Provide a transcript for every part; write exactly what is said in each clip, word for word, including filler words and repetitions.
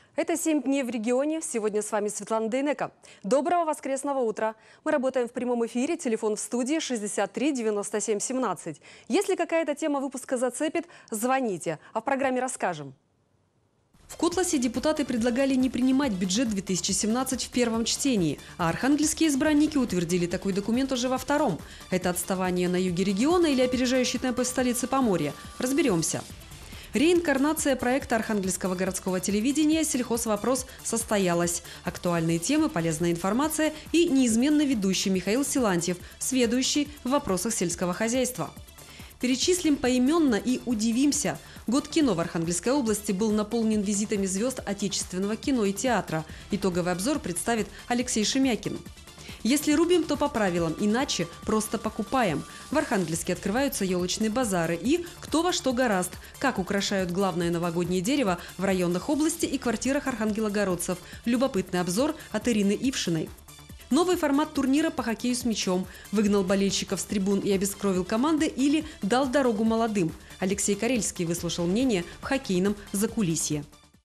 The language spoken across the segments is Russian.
Это «семь дней в регионе». Сегодня с вами Светлана Дейнека. Доброго воскресного утра. Мы работаем в прямом эфире. Телефон в студии шестьдесят три девяносто семь семнадцать. Если какая-то тема выпуска зацепит, звоните. А в программе расскажем. В Котласе депутаты предлагали не принимать бюджет две тысячи семнадцать в первом чтении, а архангельские избранники утвердили такой документ уже во втором. Это отставание на юге региона или опережающий темпы в столице Поморья? Разберемся. Реинкарнация проекта Архангельского городского телевидения «Сельхозвопрос» состоялась. Актуальные темы, полезная информация и неизменно ведущий Михаил Силантьев, сведущий в вопросах сельского хозяйства. Перечислим поименно и удивимся. Год кино в Архангельской области был наполнен визитами звезд отечественного кино и театра. Итоговый обзор представит Алексей Шемякин. Если рубим, то по правилам, иначе просто покупаем. В Архангельске открываются елочные базары и кто во что горазд, как украшают главное новогоднее дерево в районах области и квартирах архангелогородцев. Любопытный обзор от Ирины Ившиной. Новый формат турнира по хоккею с мячом. Выгнал болельщиков с трибун и обескровил команды или дал дорогу молодым. Алексей Карельский выслушал мнение в хоккейном закулисье.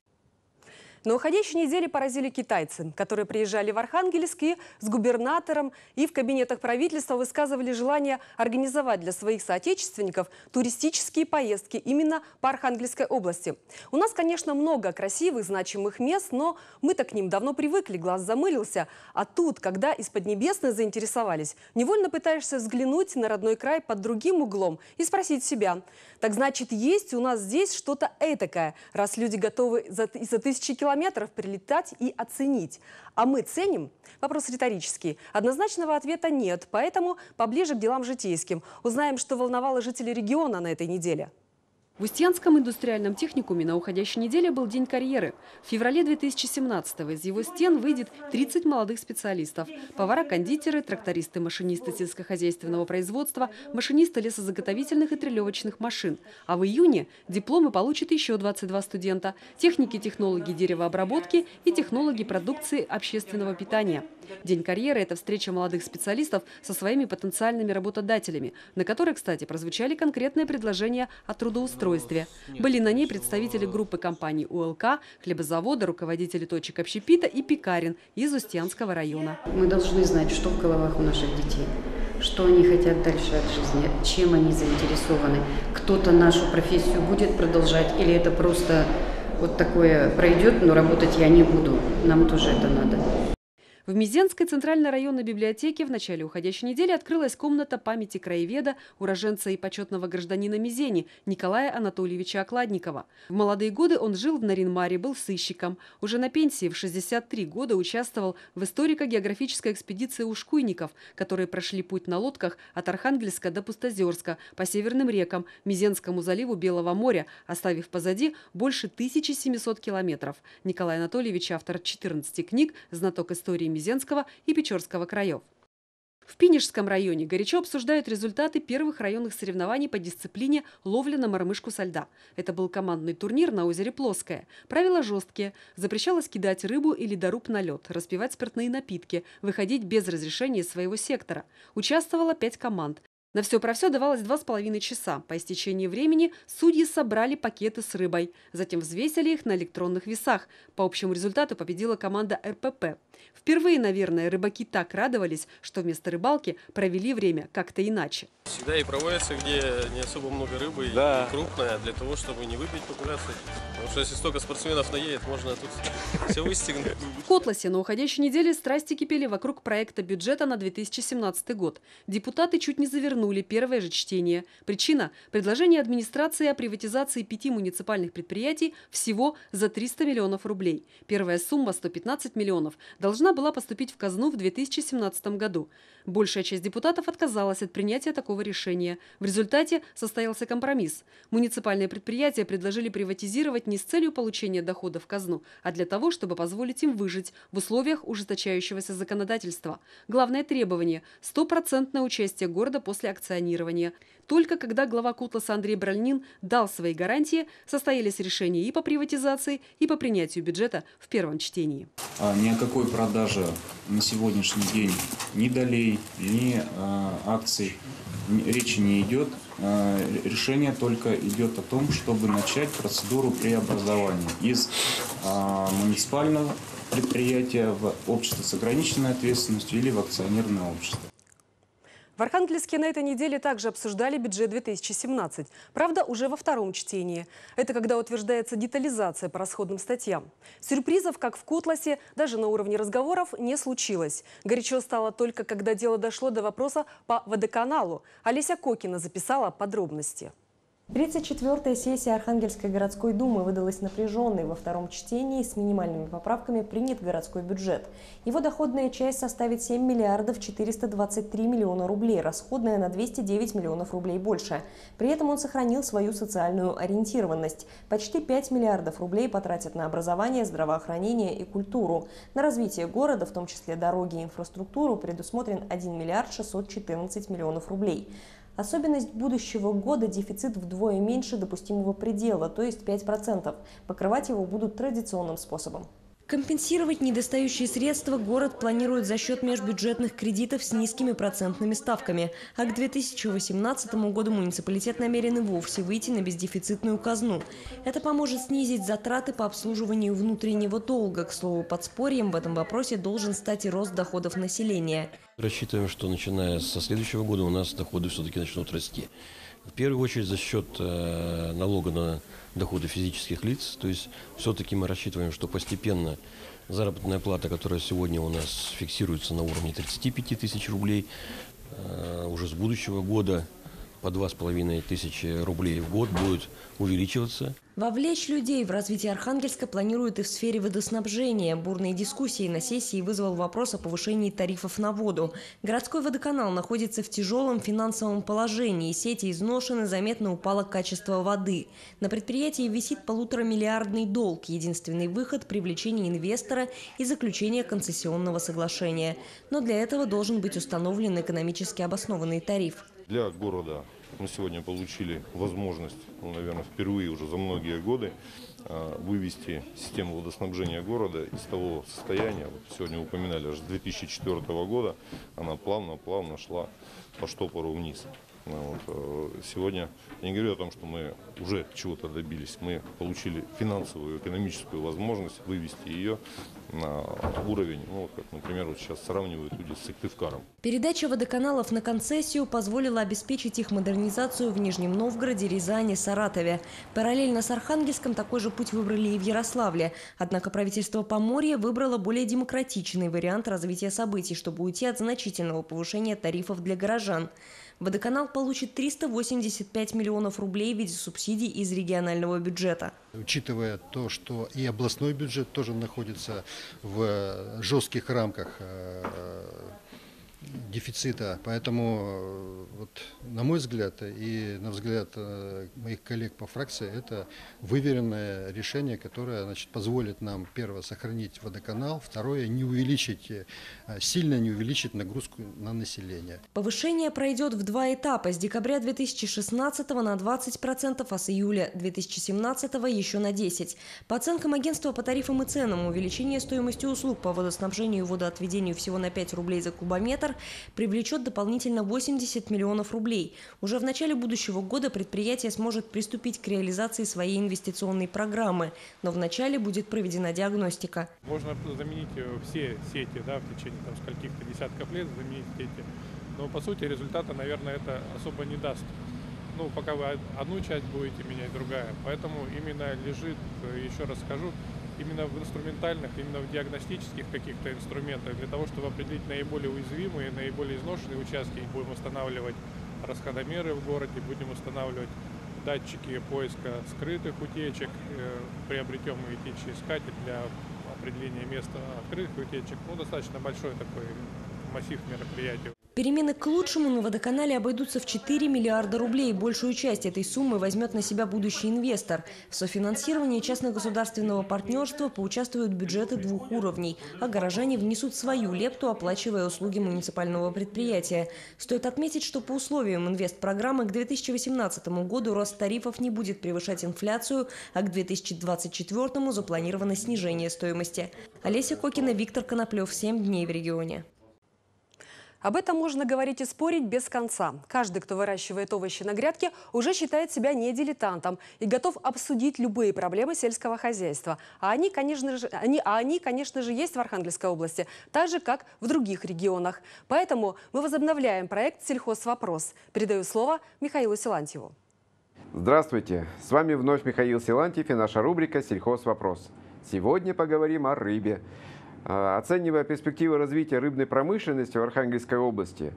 На уходящей неделе поразили китайцы, которые приезжали в Архангельск и с губернатором и в кабинетах правительства высказывали желание организовать для своих соотечественников туристические поездки именно по Архангельской области. У нас, конечно, много красивых, значимых мест, но мы-то к ним давно привыкли, глаз замылился. А тут, когда из Поднебесной заинтересовались, невольно пытаешься взглянуть на родной край под другим углом и спросить себя: так значит, есть у нас здесь что-то этакое, раз люди готовы за, за тысячи километров прилетать и оценить. А мы ценим? Вопрос риторический. Однозначного ответа нет, поэтому поближе к делам житейским. Узнаем, что волновало жителей региона на этой неделе. В Устьянском индустриальном техникуме на уходящей неделе был День карьеры. В феврале две тысячи семнадцатого из его стен выйдет тридцать молодых специалистов. Повара-кондитеры, трактористы, машинисты сельскохозяйственного производства, машинисты лесозаготовительных и трелевочных машин. А в июне дипломы получат еще двадцать два студента. Техники, технологи деревообработки и технологи продукции общественного питания. День карьеры – это встреча молодых специалистов со своими потенциальными работодателями, на которой, кстати, прозвучали конкретные предложения о трудоустройстве. Были на ней представители группы компаний УЛК, хлебозавода, руководители точек общепита и пекарен из Устьянского района. Мы должны знать, что в головах у наших детей, что они хотят дальше от жизни, чем они заинтересованы. Кто-то нашу профессию будет продолжать или это просто вот такое пройдет, но работать я не буду. Нам тоже это надо. В Мезенской центральной районной библиотеке в начале уходящей недели открылась комната памяти краеведа, уроженца и почетного гражданина Мезени Николая Анатольевича Окладникова. В молодые годы он жил в Нарин-Маре, был сыщиком. Уже на пенсии в шестьдесят три года участвовал в историко-географической экспедиции ушкуйников, которые прошли путь на лодках от Архангельска до Пустозерска, по северным рекам, Мезенскому заливу Белого моря, оставив позади больше тысячи семисот километров. Николай Анатольевич – автор четырнадцати книг, знаток истории Мезенского и Печорского краев. В Пинежском районе горячо обсуждают результаты первых районных соревнований по дисциплине ловля на мормышку со льда. Это был командный турнир на озере Плоское. Правила жесткие. Запрещалось кидать рыбу и ледоруб на лед, распивать спиртные напитки, выходить без разрешения из своего сектора. Участвовало пять команд. На все про все давалось два с половиной часа. По истечении времени судьи собрали пакеты с рыбой. Затем взвесили их на электронных весах. По общему результату победила команда эр пэ пэ. Впервые, наверное, рыбаки так радовались, что вместо рыбалки провели время как-то иначе. Всегда и проводятся, где не особо много рыбы, да, и крупная, для того, чтобы не выбить популяцию. Потому что если столько спортсменов наедет, можно тут все выстегнуть. В Котласе на уходящей неделе страсти кипели вокруг проекта бюджета на две тысячи семнадцатый год. Депутаты чуть не завернули первое же чтение. Причина – предложение администрации о приватизации пяти муниципальных предприятий всего за триста миллионов рублей. Первая сумма – сто пятнадцать миллионов – должна была поступить в казну в две тысячи семнадцатом году. Большая часть депутатов отказалась от принятия такого решения. В результате состоялся компромисс. Муниципальные предприятия предложили приватизировать не с целью получения дохода в казну, а для того, чтобы позволить им выжить в условиях ужесточающегося законодательства. Главное требование – стопроцентное участие города после акционирования. Только когда глава Котласа Андрей Бральнин дал свои гарантии, состоялись решения и по приватизации, и по принятию бюджета в первом чтении. Ни о какой продаже на сегодняшний день ни долей, ни акций речи не идет. э, решение только идет о том, чтобы начать процедуру преобразования из э, муниципального предприятия в общество с ограниченной ответственностью или в акционерное общество. В Архангельске на этой неделе также обсуждали бюджет две тысячи семнадцать. Правда, уже во втором чтении. Это когда утверждается детализация по расходным статьям. Сюрпризов, как в Котласе, даже на уровне разговоров не случилось. Горячо стало только, когда дело дошло до вопроса по водоканалу. Олеся Кокина записала подробности. тридцать четвёртая сессия Архангельской городской думы выдалась напряженной. Во втором чтении с минимальными поправками принят городской бюджет. Его доходная часть составит семь миллиардов четыреста двадцать три миллиона рублей, расходная на двести девять миллионов рублей больше. При этом он сохранил свою социальную ориентированность. Почти пять миллиардов рублей потратят на образование, здравоохранение и культуру. На развитие города, в том числе дороги и инфраструктуру, предусмотрен один миллиард шестьсот четырнадцать миллионов рублей. Особенность будущего года – дефицит вдвое меньше допустимого предела, то есть пять процентов. Покрывать его будут традиционным способом. Компенсировать недостающие средства город планирует за счет межбюджетных кредитов с низкими процентными ставками. А к две тысячи восемнадцатому году муниципалитет намерен и вовсе выйти на бездефицитную казну. Это поможет снизить затраты по обслуживанию внутреннего долга. К слову, подспорьем в этом вопросе должен стать и рост доходов населения. Рассчитываем, что начиная со следующего года у нас доходы все-таки начнут расти. В первую очередь за счет э, налога на доходы физических лиц. То есть все-таки мы рассчитываем, что постепенно заработная плата, которая сегодня у нас фиксируется на уровне тридцати пяти тысяч рублей, э, уже с будущего года по два с половиной тысячи рублей в год будет увеличиваться. Вовлечь людей в развитие Архангельска планируют и в сфере водоснабжения. Бурные дискуссии на сессии вызвал вопрос о повышении тарифов на воду. Городской водоканал находится в тяжелом финансовом положении. Сети изношены, заметно упало качество воды. На предприятии висит полуторамиллиардный долг. Единственный выход – привлечение инвестора и заключение концессионного соглашения. Но для этого должен быть установлен экономически обоснованный тариф. Для города мы сегодня получили возможность, ну, наверное, впервые уже за многие годы вывести систему водоснабжения города из того состояния, вот сегодня упоминали, аж с две тысячи четвёртого года она плавно-плавно шла по штопору вниз. Вот. Сегодня я не говорю о том, что мы уже чего-то добились, мы получили финансовую, экономическую возможность вывести ее на уровень, ну, как, например, вот сейчас сравнивают люди с Сыктывкаром. Передача водоканалов на концессию позволила обеспечить их модернизацию в Нижнем Новгороде, Рязани, Саратове. Параллельно с Архангельском такой же путь выбрали и в Ярославле. Однако правительство Поморья выбрало более демократичный вариант развития событий, чтобы уйти от значительного повышения тарифов для горожан. Водоканал получит триста восемьдесят пять миллионов рублей в виде субсидий из регионального бюджета. Учитывая то, что и областной бюджет тоже находится в жестких рамках дефицита, поэтому, вот, на мой взгляд и на взгляд моих коллег по фракции, это выверенное решение, которое, значит, позволит нам, первое, сохранить водоканал, второе, не увеличить, сильно не увеличить нагрузку на население. Повышение пройдет в два этапа: с декабря две тысячи шестнадцатого на двадцать процентов, а с июля две тысячи семнадцатого еще на десять процентов. По оценкам агентства по тарифам и ценам, увеличение стоимости услуг по водоснабжению и водоотведению всего на пять рублей за кубометр привлечет дополнительно восемьдесят миллионов рублей. Уже в начале будущего года предприятие сможет приступить к реализации своей инвестиционной программы. Но вначале будет проведена диагностика. Можно заменить все сети, да, в течение там, скольких-то десятков лет, заменить сети. Но по сути результата, наверное, это особо не даст. Ну, пока вы одну часть будете менять, другая. Поэтому именно лежит, еще раз скажу, именно в инструментальных, именно в диагностических каких-то инструментах, для того, чтобы определить наиболее уязвимые, наиболее изношенные участки. Будем устанавливать расходомеры в городе, будем устанавливать датчики поиска скрытых утечек, приобретем утечеискатель для определения места открытых утечек. Ну, достаточно большой такой массив мероприятий. Перемены к лучшему на водоканале обойдутся в четыре миллиарда рублей. Большую часть этой суммы возьмет на себя будущий инвестор. В софинансировании частно-государственного партнерства поучаствуют бюджеты двух уровней, а горожане внесут свою лепту, оплачивая услуги муниципального предприятия. Стоит отметить, что по условиям инвестпрограммы к две тысячи восемнадцатому году рост тарифов не будет превышать инфляцию, а к две тысячи двадцать четвёртому запланировано снижение стоимости. Олеся Кокина, Виктор Коноплев. Семь дней в регионе. Об этом можно говорить и спорить без конца. Каждый, кто выращивает овощи на грядке, уже считает себя не дилетантом и готов обсудить любые проблемы сельского хозяйства. А они, конечно же, они, а они, конечно же, есть в Архангельской области, так же, как в других регионах. Поэтому мы возобновляем проект «Сельхозвопрос». Передаю слово Михаилу Силантьеву. Здравствуйте! С вами вновь Михаил Силантьев и наша рубрика «Сельхозвопрос». Сегодня поговорим о рыбе. Оценивая перспективы развития рыбной промышленности в Архангельской области,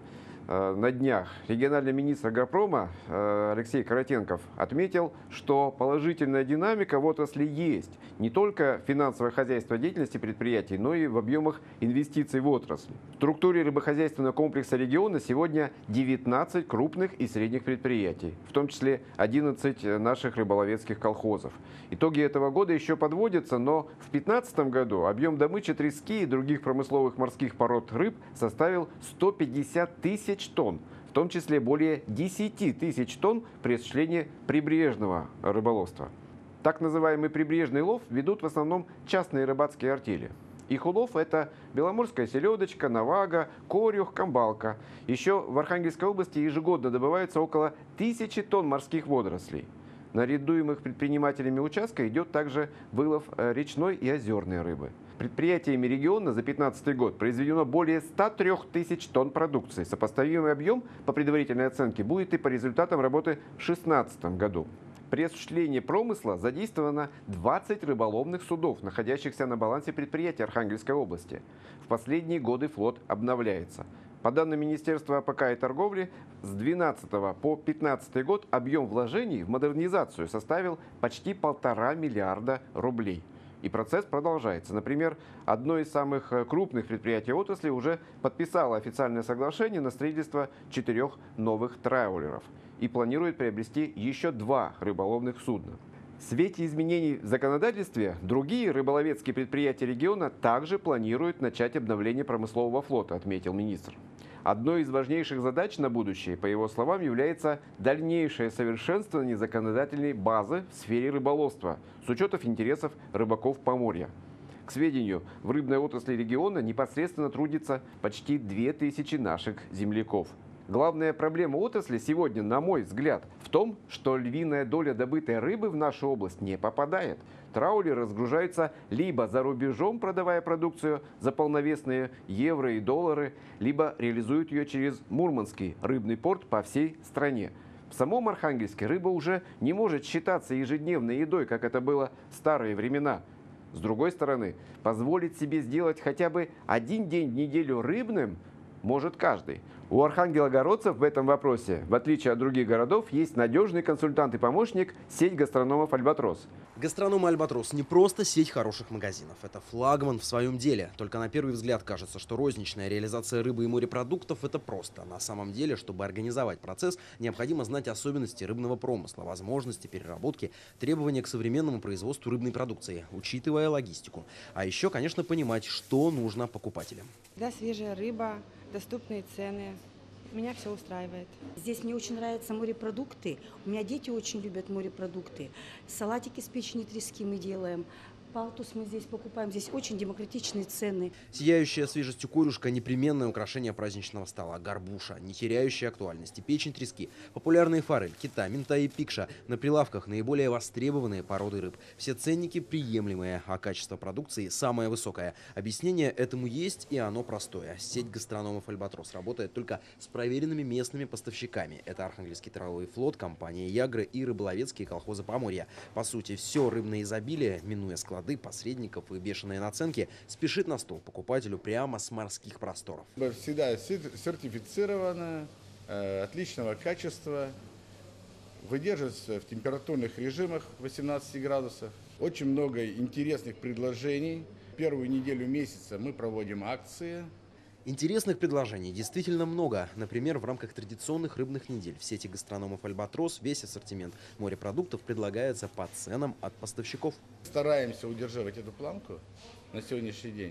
на днях региональный министр агропрома Алексей Каратенков отметил, что положительная динамика в отрасли есть не только в финансово-хозяйственной деятельности предприятий, но и в объемах инвестиций в отрасль. В структуре рыбохозяйственного комплекса региона сегодня девятнадцать крупных и средних предприятий, в том числе одиннадцать наших рыболовецких колхозов. Итоги этого года еще подводятся, но в две тысячи пятнадцатом году объем добычи трески и других промысловых морских пород рыб составил сто пятьдесят тысяч тонн, в том числе более десяти тысяч тонн при осуществлении прибрежного рыболовства. Так называемый прибрежный лов ведут в основном частные рыбацкие артели. Их улов – это беломорская селедочка, навага, корюх, камбалка. Еще в Архангельской области ежегодно добывается около тысячи тонн морских водорослей. На арендуемых предпринимателями участка идет также вылов речной и озерной рыбы. Предприятиями региона за две тысячи пятнадцатый год произведено более ста трёх тысяч тонн продукции. Сопоставимый объем по предварительной оценке будет и по результатам работы в две тысячи шестнадцатом году. При осуществлении промысла задействовано двадцать рыболовных судов, находящихся на балансе предприятий Архангельской области. В последние годы флот обновляется. По данным Министерства АПК и торговли, с две тысячи двенадцатого по две тысячи пятнадцатый год объем вложений в модернизацию составил почти полтора миллиарда рублей. И процесс продолжается. Например, одно из самых крупных предприятий отрасли уже подписало официальное соглашение на строительство четырех новых траулеров и планирует приобрести еще два рыболовных судна. В свете изменений в законодательстве другие рыболовецкие предприятия региона также планируют начать обновление промыслового флота, отметил министр. Одной из важнейших задач на будущее, по его словам, является дальнейшее совершенствование законодательной базы в сфере рыболовства с учетом интересов рыбаков Поморья. К сведению, в рыбной отрасли региона непосредственно трудится почти две тысячи наших земляков. Главная проблема отрасли сегодня, на мой взгляд, в том, что львиная доля добытой рыбы в нашу область не попадает. Траулеры разгружаются либо за рубежом, продавая продукцию за полновесные евро и доллары, либо реализуют ее через Мурманский рыбный порт по всей стране. В самом Архангельске рыба уже не может считаться ежедневной едой, как это было в старые времена. С другой стороны, позволить себе сделать хотя бы один день в неделю рыбным может каждый. У архангелогородцев в этом вопросе, в отличие от других городов, есть надежный консультант и помощник – сеть гастрономов «Альбатрос». Гастроном «Альбатрос» не просто сеть хороших магазинов. Это флагман в своем деле. Только на первый взгляд кажется, что розничная реализация рыбы и морепродуктов – это просто. На самом деле, чтобы организовать процесс, необходимо знать особенности рыбного промысла, возможности переработки, требования к современному производству рыбной продукции, учитывая логистику. А еще, конечно, понимать, что нужно покупателям. Да, свежая рыба, доступные цены. Меня все устраивает. Здесь мне очень нравятся морепродукты. У меня дети очень любят морепродукты. Салатики с печени трески мы делаем. Палтус мы здесь покупаем. Здесь очень демократичные цены. Сияющая свежестью корюшка – непременное украшение праздничного стола. Горбуша, не теряющая актуальности. Печень трески, популярные форель, кита, минта и пикша. На прилавках наиболее востребованные породы рыб. Все ценники приемлемые, а качество продукции самое высокое. Объяснение этому есть, и оно простое. Сеть гастрономов «Альбатрос» работает только с проверенными местными поставщиками. Это Архангельский травовый флот, компания «Ягры» и рыболовецкие колхозы Поморья. По сути, все рыбное изобилие, минуя склад посредников и бешеные наценки, спешит на стол покупателю прямо с морских просторов. Всегда сертифицировано, отличного качества, выдерживается в температурных режимах восемнадцати градусов. Очень много интересных предложений. Первую неделю месяца мы проводим акции. Интересных предложений действительно много. Например, в рамках традиционных рыбных недель в сети гастрономов «Альбатрос» весь ассортимент морепродуктов предлагается по ценам от поставщиков. Стараемся удерживать эту планку на сегодняшний день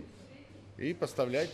и поставлять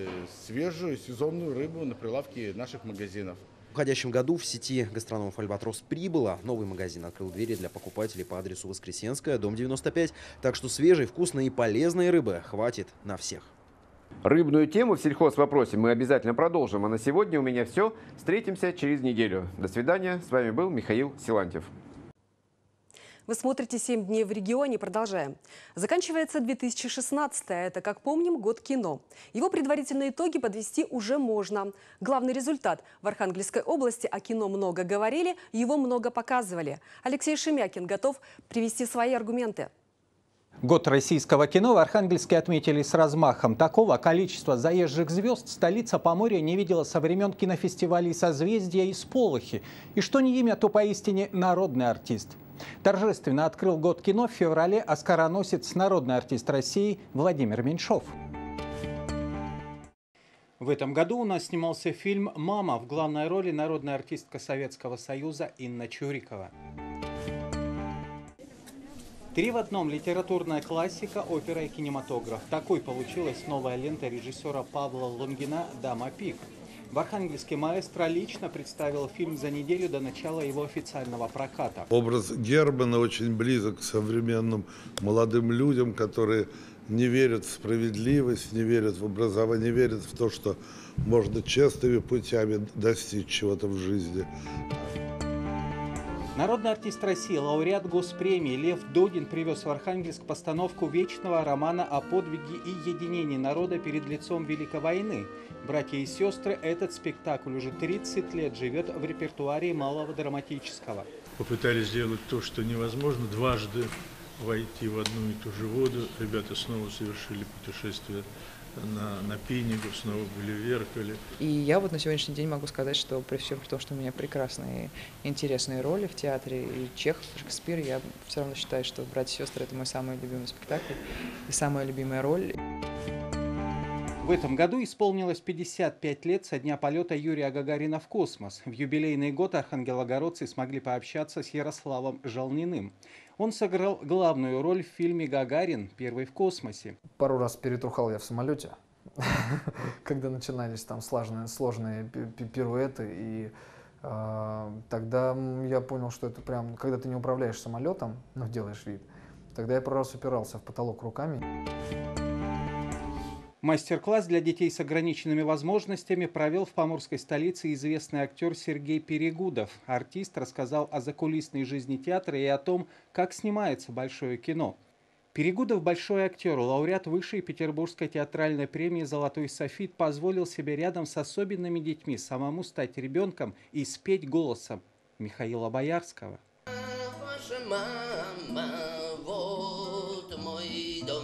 свежую сезонную рыбу на прилавки наших магазинов. В уходящем году в сети гастрономов «Альбатрос» прибыло. Новый магазин открыл двери для покупателей по адресу Воскресенская, дом девяносто пять. Так что свежей, вкусной и полезной рыбы хватит на всех. Рыбную тему в сельхозвопросе мы обязательно продолжим. А на сегодня у меня все. Встретимся через неделю. До свидания. С вами был Михаил Силантьев. Вы смотрите «семь дней в регионе». Продолжаем. Заканчивается две тысячи шестнадцатый. Это, как помним, год кино. Его предварительные итоги подвести уже можно. Главный результат. В Архангельской области о кино много говорили, его много показывали. Алексей Шемякин готов привести свои аргументы. Год российского кино в Архангельске отметили с размахом. Такого количества заезжих звезд столица Поморья не видела со времен кинофестивалей «Созвездия» и «Сполохи». И что не имя, то поистине народный артист. Торжественно открыл год кино в феврале оскароносец, народный артист России Владимир Меньшов. В этом году у нас снимался фильм «Мама». В главной роли народная артистка Советского Союза Инна Чурикова. Три в одном: литературная классика, опера и кинематограф. Такой получилась новая лента режиссера Павла Лунгина «Дама Пик». В Архангельске маэстро лично представил фильм за неделю до начала его официального проката. Образ Германа очень близок к современным молодым людям, которые не верят в справедливость, не верят в образование, не верят в то, что можно честными путями достичь чего-то в жизни. Народный артист России, лауреат госпремии Лев Додин привез в Архангельск постановку вечного романа о подвиге и единении народа перед лицом Великой войны. Братья и сестры, этот спектакль уже тридцать лет живет в репертуаре малого драматического. Попытались сделать то, что невозможно, дважды войти в одну и ту же воду. Ребята снова совершили путешествие на, на Пинигу, снова были в Веркале. И я вот на сегодняшний день могу сказать, что при всем при том, что у меня прекрасные, интересные роли в театре, и Чехов, и Шекспир, я все равно считаю, что «Братья и сестры» — это мой самый любимый спектакль и самая любимая роль. В этом году исполнилось пятьдесят пять лет со дня полета Юрия Гагарина в космос. В юбилейный год архангелогородцы смогли пообщаться с Ярославом Жалниным. Он сыграл главную роль в фильме «Гагарин. Первый в космосе». Пару раз перетрухал я в самолете, когда начинались там сложные, сложные пируэты. И э, тогда я понял, что это прям, когда ты не управляешь самолетом, но делаешь вид, тогда я пару раз упирался в потолок руками. Мастер-класс для детей с ограниченными возможностями провел в поморской столице известный актер Сергей Перегудов. Артист рассказал о закулисной жизни театра и о том, как снимается большое кино. Перегудов – большой актер, лауреат высшей петербургской театральной премии «Золотой софит», позволил себе рядом с особенными детьми самому стать ребенком и спеть голосом Михаила Боярского. Ваша мама, вот мой дом.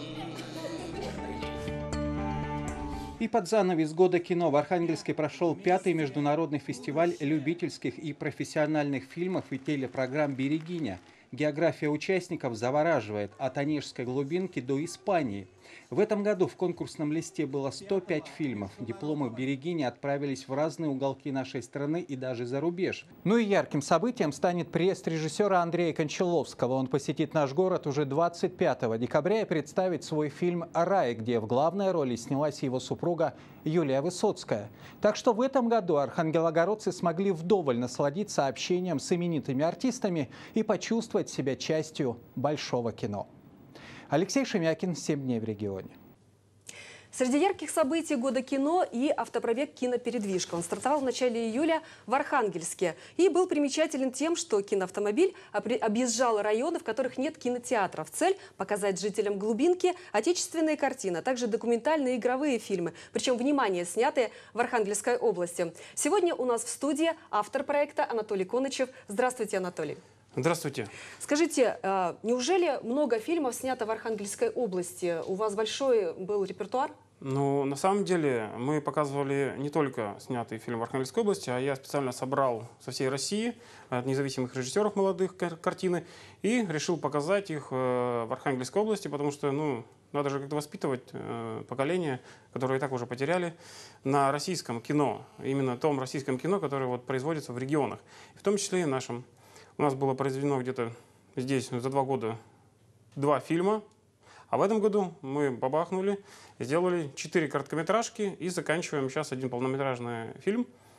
И под занавес года кино в Архангельске прошел пятый международный фестиваль любительских и профессиональных фильмов и телепрограмм «Берегиня». География участников завораживает от Онежской глубинки до Испании. В этом году в конкурсном листе было сто пять фильмов. Дипломы «Берегини» отправились в разные уголки нашей страны и даже за рубеж. Ну и ярким событием станет приезд режиссера Андрея Кончаловского. Он посетит наш город уже двадцать пятого декабря и представит свой фильм «Рай», где в главной роли снялась его супруга Юлия Высоцкая. Так что в этом году архангелогородцы смогли вдоволь насладиться общением с именитыми артистами и почувствовать себя частью большого кино. Алексей Шемякин, «семь дней в регионе». Среди ярких событий года кино и автопробег «Кинопередвижка». Он стартовал в начале июля в Архангельске и был примечателен тем, что киноавтомобиль объезжал районы, в которых нет кинотеатров. Цель – показать жителям глубинки отечественные картины, а также документальные и игровые фильмы. Причем, внимание, снятые в Архангельской области. Сегодня у нас в студии автор проекта Анатолий Конычев. Здравствуйте, Анатолий. Здравствуйте. Скажите, неужели много фильмов снято в Архангельской области? У вас большой был репертуар? Ну, на самом деле, мы показывали не только снятый фильм в Архангельской области, а я специально собрал со всей России от независимых режиссеров молодых картины и решил показать их в Архангельской области, потому что, ну, надо же как-то воспитывать поколение, которое и так уже потеряли, на российском кино, именно том российском кино, которое вот производится в регионах, в том числе и нашем. У нас было произведено где-то здесь за два года два фильма, а в этом году мы бабахнули, сделали четыре короткометражки и заканчиваем сейчас один полнометражный фильм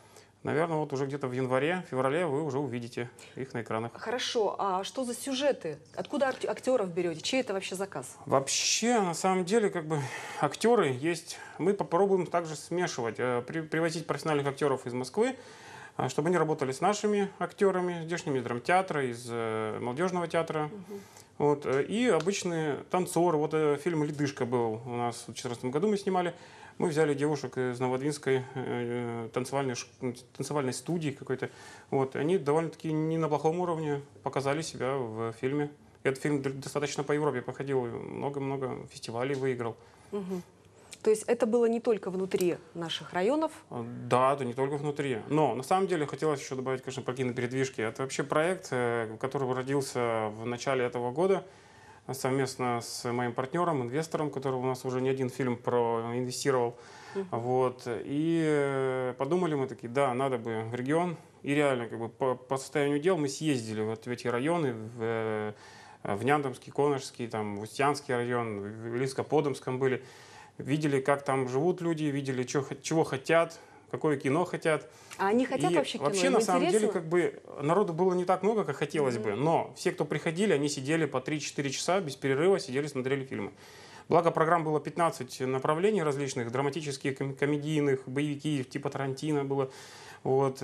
Наверное, вот уже где-то в январе, феврале вы уже увидите их на экранах. Хорошо, а что за сюжеты? Откуда ак- актеров берете? Чей это вообще заказ? Вообще, на самом деле, как бы актеры есть. Мы попробуем также смешивать, э, при- привозить профессиональных актеров из Москвы, э, чтобы они работали с нашими актерами, здешними из драмтеатра, из э, молодежного театра. Вот, э, и обычные танцоры. Вот э, фильм «Ледышка» был у нас в две тысячи четырнадцатом году, мы снимали. Мы взяли девушек из Новодвинской э, танцевальной, ш- танцевальной студии какой-то. Вот, они довольно-таки не на плохом уровне показали себя в фильме. Этот фильм д- достаточно по Европе походил, много-много фестивалей выиграл. Мгм. То есть это было не только внутри наших районов? Да, это не только внутри. Но на самом деле хотелось еще добавить, конечно, про кинопередвижки. Это вообще проект, э, который родился в начале этого года совместно с моим партнером, инвестором, который у нас уже не один фильм проинвестировал. Мгм. Вот. И э, подумали мы такие, да, надо бы в регион. И реально, как бы по, по состоянию дел мы съездили вот в эти районы, в, э, в Няндомский, Коношский, там, в Устьянский район, в Лиско-Подомском были. Видели, как там живут люди, видели, чё, хо- чего хотят, какое кино хотят. А они хотят И вообще кино? вообще, Им на самом деле, интересно? как бы народу было не так много, как хотелось Мгм. бы. Но все, кто приходили, они сидели по три-четыре часа без перерыва, сидели, смотрели фильмы. Благо, программ было пятнадцать направлений различных, драматических, ком- комедийных, боевики, типа Тарантино было. Вот.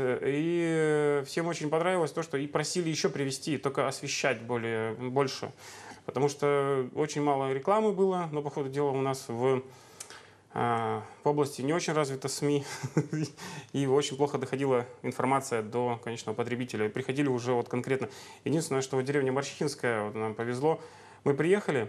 И всем очень понравилось то, что и просили еще привезти, только освещать более, больше. Потому что очень мало рекламы было, но, по ходу дела, у нас в, а, в области не очень развита СМИ, и очень плохо доходила информация до конечного потребителя. И приходили уже вот конкретно. Единственное, что в деревне Марщихинская, вот нам повезло, мы приехали,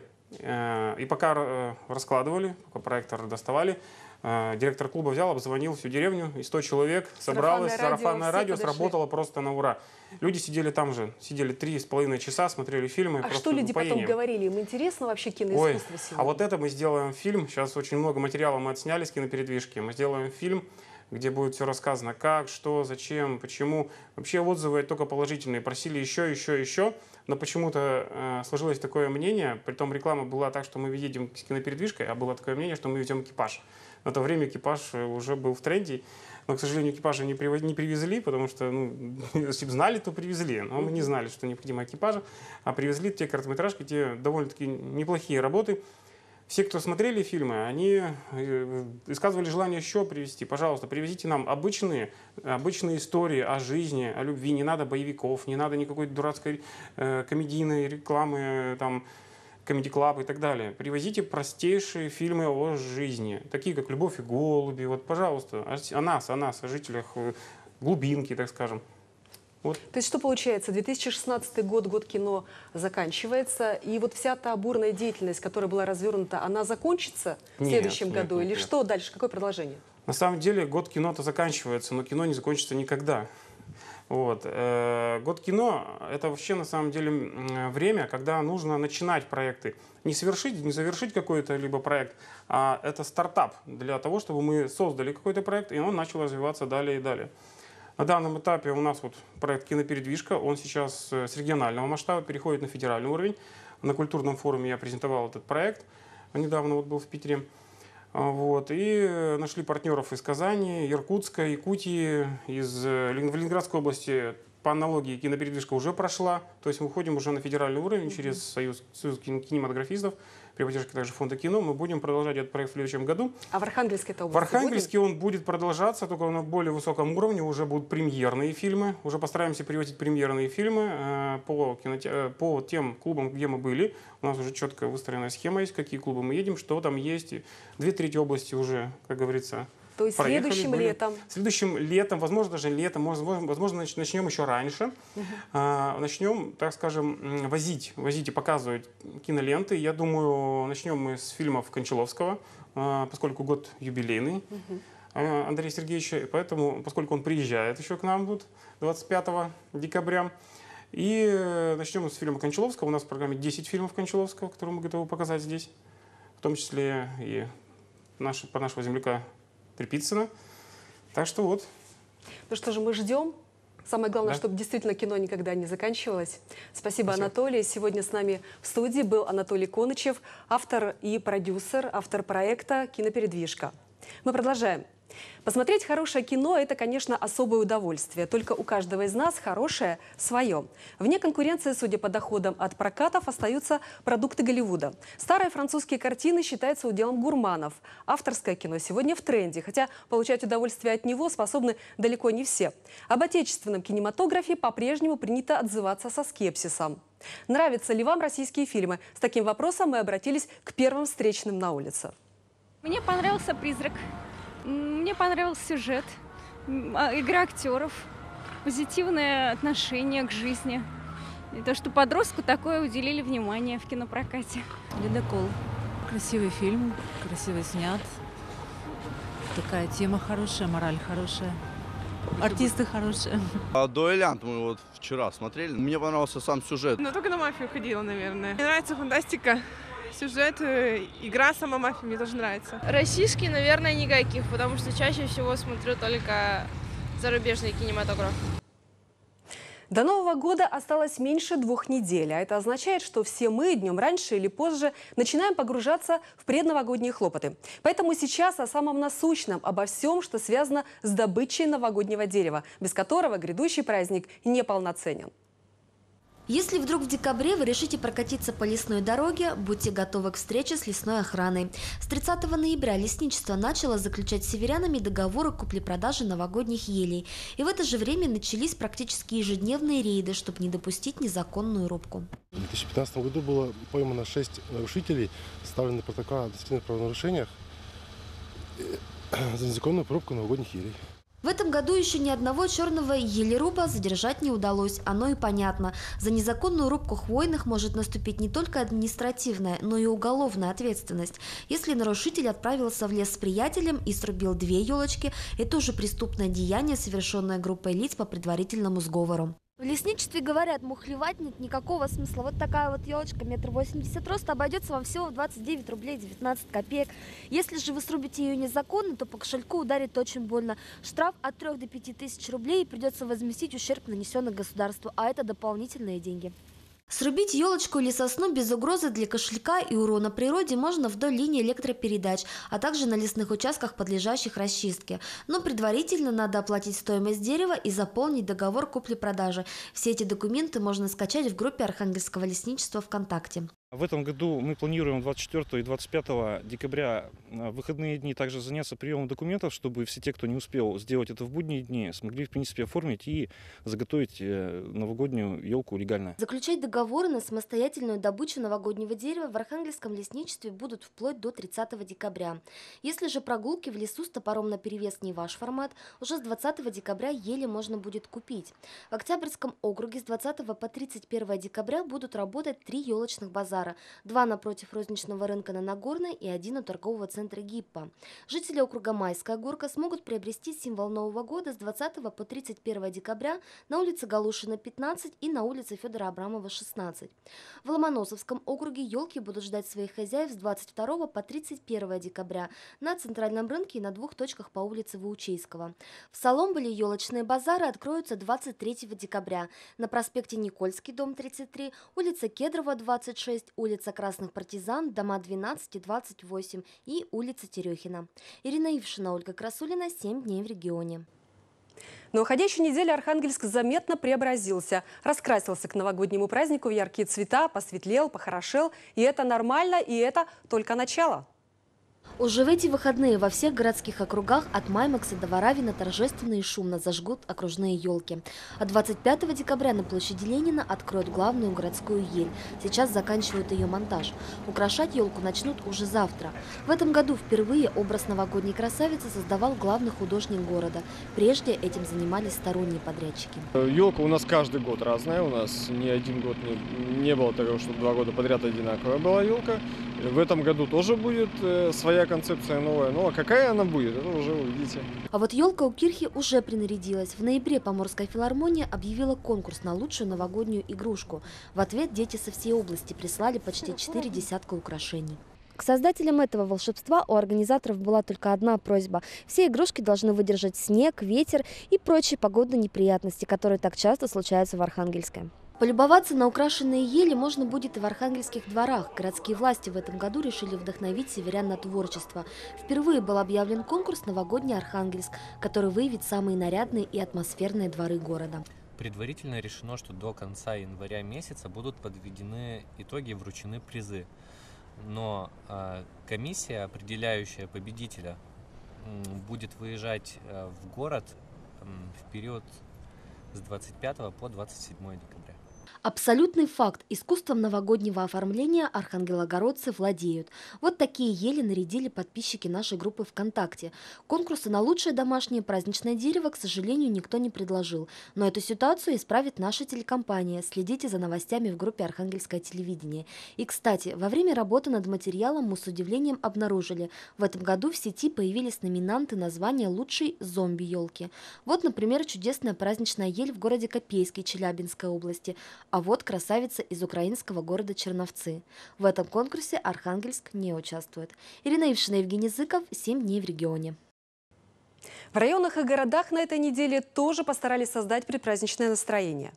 э, и пока э, раскладывали, пока проектор доставали, э, директор клуба взял, обзвонил всю деревню, и сто человек собралось, Сарафанное радио, сарафанное все радио подошли. сработало просто на ура. Люди сидели там же, сидели три с половиной часа, смотрели фильмы. А просто что люди с потом упоением. говорили? Им интересно вообще Ой, киноискусство сегодня? а вот это мы сделаем фильм. Сейчас очень много материала мы отсняли с кинопередвижки. Мы сделаем фильм, где будет все рассказано, как, что, зачем, почему. Вообще отзывы только положительные. Просили еще, еще, еще. Но почему-то э, сложилось такое мнение, притом реклама была так, что мы едем с кинопередвижкой, а было такое мнение, что мы везем экипаж. На то время экипаж уже был в тренде. Но, к сожалению, экипажа не, привоз- не привезли, потому что, ну, если бы знали, то привезли. Но мы не знали, что необходимо экипажа, а привезли те короткометражки, те довольно-таки неплохие работы. Все, кто смотрели фильмы, они э, высказывали желание еще привезти. Пожалуйста, привезите нам обычные, обычные истории о жизни, о любви. Не надо боевиков, не надо никакой дурацкой э, комедийной рекламы, э, там, Comedy Club и так далее. Привозите простейшие фильмы о жизни, такие как «Любовь и голуби». Вот, пожалуйста, о, о нас, о нас, о жителях э, глубинки, так скажем. Вот. То есть что получается? две тысячи шестнадцатый год, год кино заканчивается, и вот вся та бурная деятельность, которая была развернута, она закончится в Нет, следующем нет, году? нет, Или нет. что дальше? Какое продолжение? На самом деле год кино-то заканчивается, но кино не закончится никогда. Вот. э, Год кино – это вообще на самом деле м, время, когда нужно начинать проекты. Не совершить, не завершить какой-то либо проект, а это стартап для того, чтобы мы создали какой-то проект, и он начал развиваться далее и далее. На данном этапе у нас вот проект «Кинопередвижка», он сейчас э, с регионального масштаба переходит на федеральный уровень. На культурном форуме я презентовал этот проект, недавно вот был в Питере. А, Вот, и э, нашли партнеров из Казани, Иркутска, Якутии, из э, Лен- в Ленинградской области по аналогии кинопередвижка уже прошла. То есть мы уходим уже на федеральный уровень через Союз, Союз кин- кинематографистов, при поддержке также фонда кино. Мы будем продолжать этот проект в следующем году. А в Архангельской это В Архангельске он будет продолжаться, только на более высоком уровне. Уже будут премьерные фильмы. Уже постараемся привозить премьерные фильмы э, по, киноте... э, по тем клубам, где мы были. У нас уже четко выстроенная схема есть, какие клубы мы едем, что там есть. Две трети области уже, как говорится, То есть проехали, следующим были. летом? Следующим летом, возможно, даже летом, возможно, возможно, нач- начнем еще раньше. А, начнем, так скажем, м, возить, возить и показывать киноленты. Я думаю, начнем мы с фильмов Кончаловского, а, поскольку год юбилейный а, Андрея Сергеевича. И поэтому, поскольку он приезжает еще к нам тут двадцать пятого декабря. И э, начнем с фильма Кончаловского. У нас в программе десять фильмов Кончаловского, которые мы готовы показать здесь. В том числе и наш, про нашего земляка Трепицына. Так что вот. Ну что же, мы ждем. Самое главное, Да. чтобы действительно кино никогда не заканчивалось. Спасибо, Спасибо. Анатолий. Сегодня с нами в студии был Анатолий Конычев, автор и продюсер, автор проекта «Кинопередвижка». Мы продолжаем. Посмотреть хорошее кино – это, конечно, особое удовольствие. Только у каждого из нас хорошее свое. Вне конкуренции, судя по доходам от прокатов, остаются продукты Голливуда. Старые французские картины считаются уделом гурманов. Авторское кино сегодня в тренде, хотя получать удовольствие от него способны далеко не все. Об отечественном кинематографе по-прежнему принято отзываться со скепсисом. Нравятся ли вам российские фильмы? С таким вопросом мы обратились к первым встречным на улице. Мне понравился «Призрак». Мне понравился сюжет, игра актеров, позитивное отношение к жизни. И то, что подростку такое уделили внимание в кинопрокате. «Ледокол». Красивый фильм, красиво снят. Такая тема хорошая, мораль хорошая. Артисты хорошие. А «Дуэлянт» мы вот вчера смотрели. Мне понравился сам сюжет. Но только на «Мафию» ходила, наверное. Мне нравится фантастика. Сюжет, игра сама «Мафия» мне тоже нравится. Российские, наверное, никаких, потому что чаще всего смотрю только зарубежный кинематограф. До Нового года осталось меньше двух недель, а это означает, что все мы днем раньше или позже начинаем погружаться в предновогодние хлопоты. Поэтому сейчас о самом насущном, обо всем, что связано с добычей новогоднего дерева, без которого грядущий праздник неполноценен. Если вдруг в декабре вы решите прокатиться по лесной дороге, будьте готовы к встрече с лесной охраной. С тридцатого ноября лесничество начало заключать с северянами договоры купли-продажи новогодних елей. И в это же время начались практически ежедневные рейды, чтобы не допустить незаконную рубку. В две тысячи пятнадцатом году было поймано шесть нарушителей, составлены протоколы о административных правонарушениях за незаконную порубку новогодних елей. В этом году еще ни одного черного елеруба задержать не удалось. Оно и понятно. За незаконную рубку хвойных может наступить не только административная, но и уголовная ответственность. Если нарушитель отправился в лес с приятелем и срубил две елочки, это уже преступное деяние, совершенное группой лиц по предварительному сговору. В лесничестве говорят, мухлевать нет никакого смысла. Вот такая вот елочка, метр восемьдесят роста, обойдется вам всего в двадцать девять рублей девятнадцать копеек. Если же вы срубите ее незаконно, то по кошельку ударит очень больно. Штраф от трёх до пяти тысяч рублей, и придется возместить ущерб, нанесенный государству, а это дополнительные деньги. Срубить елочку или сосну без угрозы для кошелька и урона природе можно вдоль линии электропередач, а также на лесных участках, подлежащих расчистке. Но предварительно надо оплатить стоимость дерева и заполнить договор купли-продажи. Все эти документы можно скачать в группе Архангельского лесничества ВКонтакте. В этом году мы планируем двадцать четвёртого и двадцать пятого декабря в выходные дни также заняться приемом документов, чтобы все те, кто не успел сделать это в будние дни, смогли в принципе оформить и заготовить новогоднюю елку легально. Заключать договоры на самостоятельную добычу новогоднего дерева в Архангельском лесничестве будут вплоть до тридцатого декабря. Если же прогулки в лесу с топором наперевес не ваш формат, уже с двадцатого декабря ели можно будет купить. В Октябрьском округе с двадцатого по тридцать первое декабря будут работать три елочных базара. Два напротив розничного рынка на Нагорной и один у торгового центра Гиппо. Жители округа Майская Горка смогут приобрести символ Нового года с двадцатого по тридцать первое декабря на улице Галушина пятнадцать и на улице Федора Абрамова шестнадцать. В Ломоносовском округе елки будут ждать своих хозяев с двадцать второго по тридцать первое декабря на центральном рынке и на двух точках по улице Ваучейского. В Соломболе елочные базары откроются двадцать третьего декабря на проспекте Никольский, дом тридцать три, улица Кедрова, двадцать шесть, улица Красных Партизан, дома двенадцать и двадцать восемь и улица Терехина. Ирина Ившина, Ольга Красулина, семь дней в регионе. На уходящей неделе Архангельск заметно преобразился. Раскрасился к новогоднему празднику в яркие цвета, посветлел, похорошел. И это нормально, и это только начало. Уже в эти выходные во всех городских округах от Маймакса до Варавина торжественно и шумно зажгут окружные елки. А двадцать пятого декабря на площади Ленина откроют главную городскую ель. Сейчас заканчивают ее монтаж. Украшать елку начнут уже завтра. В этом году впервые образ новогодней красавицы создавал главный художник города. Прежде этим занимались сторонние подрядчики. Елка у нас каждый год разная. У нас ни один год не, не было такого, чтобы два года подряд одинаковая была елка. В этом году тоже будет э, своя концепция новая. Ну а какая она будет, это уже увидите. А вот елка у Кирхи уже принарядилась. В ноябре Поморская филармония объявила конкурс на лучшую новогоднюю игрушку. В ответ дети со всей области прислали почти четыре десятка украшений. К создателям этого волшебства у организаторов была только одна просьба. Все игрушки должны выдержать снег, ветер и прочие погодные неприятности, которые так часто случаются в Архангельске. Полюбоваться на украшенные ели можно будет и в архангельских дворах. Городские власти в этом году решили вдохновить северян на творчество. Впервые был объявлен конкурс «Новогодний Архангельск», который выявит самые нарядные и атмосферные дворы города. Предварительно решено, что до конца января месяца будут подведены итоги и вручены призы. Но э, комиссия, определяющая победителя, э, будет выезжать э, в город э, в период с двадцать пятого по двадцать седьмое декабря. Абсолютный факт. Искусством новогоднего оформления архангелогородцы владеют. Вот такие ели нарядили подписчики нашей группы ВКонтакте. Конкурса на лучшее домашнее праздничное дерево, к сожалению, никто не предложил. Но эту ситуацию исправит наша телекомпания. Следите за новостями в группе «Архангельское телевидение». И, кстати, во время работы над материалом мы с удивлением обнаружили, в этом году в сети появились номинанты на звание лучшей зомби-елки. Вот, например, чудесная праздничная ель в городе Копейске Челябинской области. А вот красавица из украинского города Черновцы. В этом конкурсе Архангельск не участвует. Ирина Ившина, Евгений Зыков. Семь дней в регионе. В районах и городах на этой неделе тоже постарались создать предпраздничное настроение.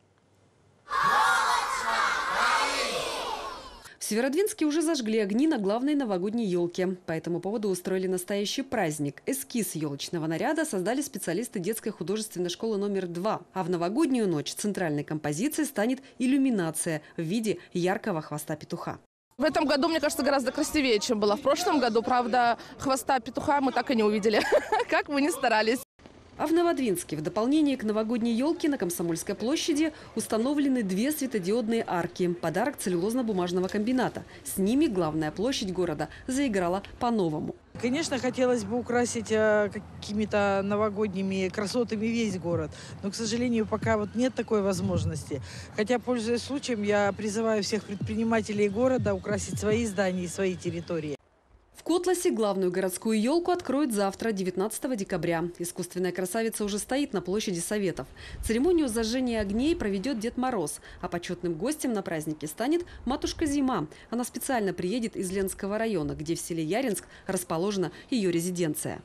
В Северодвинске уже зажгли огни на главной новогодней елке. По этому поводу устроили настоящий праздник. Эскиз елочного наряда создали специалисты детской художественной школы номер два. А в новогоднюю ночь центральной композицией станет иллюминация в виде яркого хвоста петуха. В этом году, мне кажется, гораздо красивее, чем было в прошлом году. Правда, хвоста петуха мы так и не увидели, как мы ни старались. А в Новодвинске в дополнение к новогодней елке на Комсомольской площади установлены две светодиодные арки. Подарок целлюлозно-бумажного комбината. С ними главная площадь города заиграла по-новому. Конечно, хотелось бы украсить э, какими-то новогодними красотами весь город. Но, к сожалению, пока вот нет такой возможности. Хотя, пользуясь случаем, я призываю всех предпринимателей города украсить свои здания и свои территории. В Котласе главную городскую елку откроют завтра, девятнадцатого декабря. Искусственная красавица уже стоит на площади Советов. Церемонию зажжения огней проведет Дед Мороз. А почетным гостем на празднике станет матушка Зима. Она специально приедет из Ленского района, где в селе Яринск расположена ее резиденция.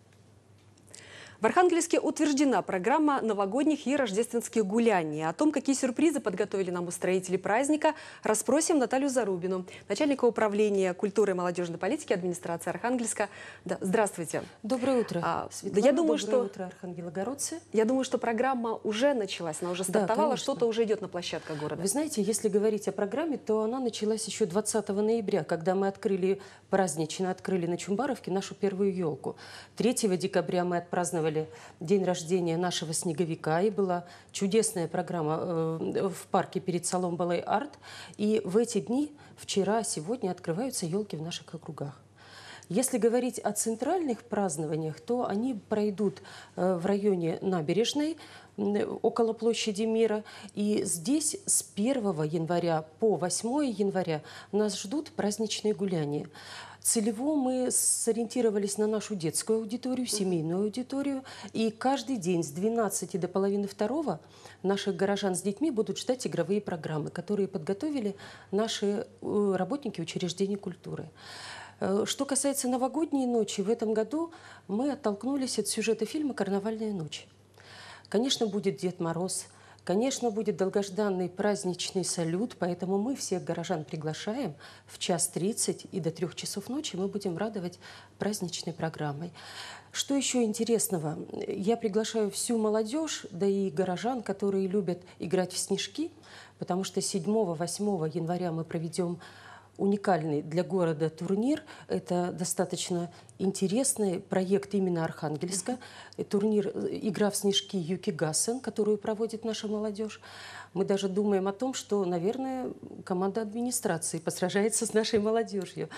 В Архангельске утверждена программа новогодних и рождественских гуляний. О том, какие сюрпризы подготовили нам устроители праздника, расспросим Наталью Зарубину, начальника управления культуры и молодежной политики администрации Архангельска. Да, здравствуйте. Доброе утро. А, Светлана, я думаю, доброе что, утро, архангелогородцы. Я думаю, что программа уже началась, она уже стартовала, да, что-то уже идет на площадках города. Вы знаете, если говорить о программе, то она началась еще двадцатого ноября, когда мы открыли празднично, открыли на Чумбаровке нашу первую елку. третьего декабря мы отпраздновали день рождения нашего снеговика, и была чудесная программа э, в парке перед Салом Балай Арт. И в эти дни, вчера, сегодня, открываются елки в наших округах. Если говорить о центральных празднованиях, то они пройдут э, в районе Набережной, э, около площади Мира. И здесь с первого января по восьмое января нас ждут праздничные гуляния. Целево мы сориентировались на нашу детскую аудиторию, семейную аудиторию. И каждый день с двенадцати до половины второго наших горожан с детьми будут ждать игровые программы, которые подготовили наши работники учреждений культуры. Что касается новогодней ночи, в этом году мы оттолкнулись от сюжета фильма «Карнавальная ночь». Конечно, будет Дед Мороз. Конечно, будет долгожданный праздничный салют, поэтому мы всех горожан приглашаем в час тридцать и до трех часов ночи мы будем радовать праздничной программой. Что еще интересного? Я приглашаю всю молодежь, да и горожан, которые любят играть в снежки, потому что седьмого-восьмого января мы проведем уникальный для города турнир. Это достаточно интересный проект именно Архангельска. Турнир «Игра в снежки Юкигасен», которую проводит наша молодежь. Мы даже думаем о том, что, наверное, команда администрации посражается с нашей молодежью.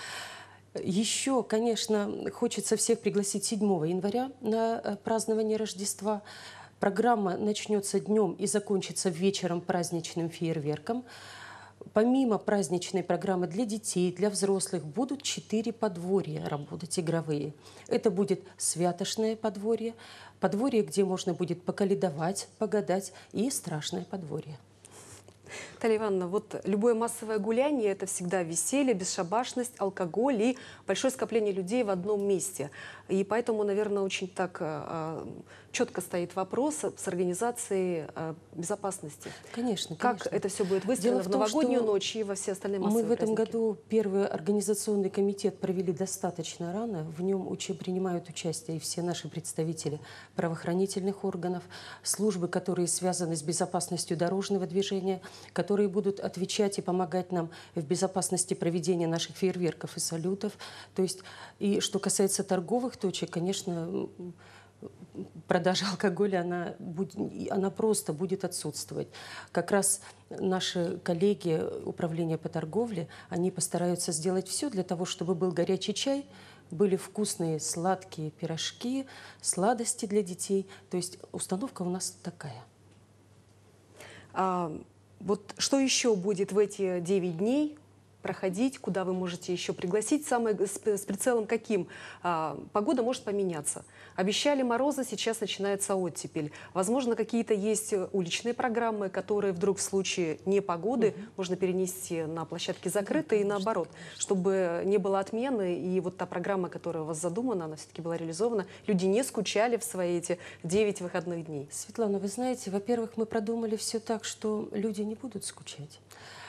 Еще, конечно, хочется всех пригласить седьмого января на празднование Рождества. Программа начнется днем и закончится вечером праздничным фейерверком. Помимо праздничной программы для детей, для взрослых будут четыре подворья работать игровые. Это будет святошное подворье, подворье, где можно будет поколедовать, погадать, и страшное подворье. Наталья Ивановна, вот любое массовое гуляние – это всегда веселье, бесшабашность, алкоголь и большое скопление людей в одном месте. И поэтому, наверное, очень так э, четко стоит вопрос с организацией э, безопасности. Конечно, Как конечно. это все будет выстроено Дело в том, новогоднюю что ночь и во все остальные массовые Мы в этом праздники? году первый организационный комитет провели достаточно рано. В нем учи, принимают участие и все наши представители правоохранительных органов, службы, которые связаны с безопасностью дорожного движения, которые будут отвечать и помогать нам в безопасности проведения наших фейерверков и салютов. То есть, и что касается торговых точек, конечно, продажа алкоголя, она, будет, она просто будет отсутствовать. Как раз наши коллеги управления по торговле, они постараются сделать все для того, чтобы был горячий чай, были вкусные сладкие пирожки, сладости для детей. То есть установка у нас такая. А, вот что еще будет в эти девять дней проходить, куда вы можете еще пригласить, самое, с, с прицелом каким? А, погода может поменяться. Обещали морозы, сейчас начинается оттепель. Возможно, какие-то есть уличные программы, которые вдруг в случае непогоды угу. можно перенести на площадки закрытые, да, и наоборот, чтобы не было отмены, и вот та программа, которая у вас задумана, она все-таки была реализована, люди не скучали в свои эти девять выходных дней. Светлана, вы знаете, во-первых, мы продумали все так, что люди не будут скучать.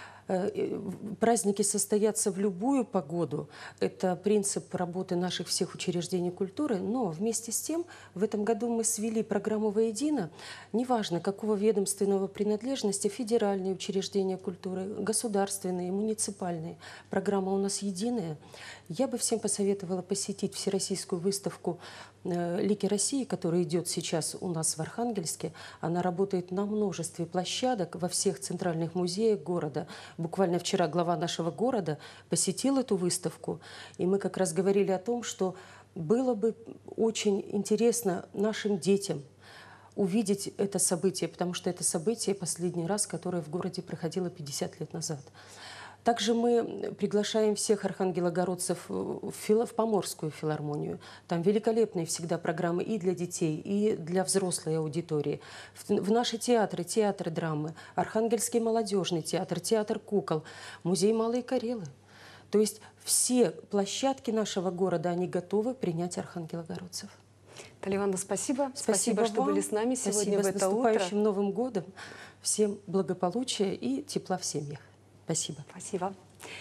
Праздники состоятся в любую погоду. Это принцип работы наших всех учреждений культуры. Но вместе с тем в этом году мы свели программу воедино. Неважно, какого ведомственного принадлежности, федеральные учреждения культуры, государственные, муниципальные. Программа у нас единая. Я бы всем посоветовала посетить всероссийскую выставку «Лики России», которая идет сейчас у нас в Архангельске. Она работает на множестве площадок во всех центральных музеях города. Буквально вчера глава нашего города посетил эту выставку, и мы как раз говорили о том, что было бы очень интересно нашим детям увидеть это событие, потому что это событие последний раз, которое в городе проходило пятьдесят лет назад. Также мы приглашаем всех архангелогородцев в, фило, в Поморскую филармонию. Там великолепные всегда программы и для детей, и для взрослой аудитории. В, в наши театры, театры драмы, Архангельский молодежный театр, театр кукол, музей Малой Карелы. То есть все площадки нашего города, они готовы принять архангелогородцев. Наталья Ивановна, спасибо. Спасибо, спасибо что вам. были с нами сегодня спасибо. в это С наступающим утро. Новым годом. Всем благополучия и тепла в семьях. Спасибо. Спасибо.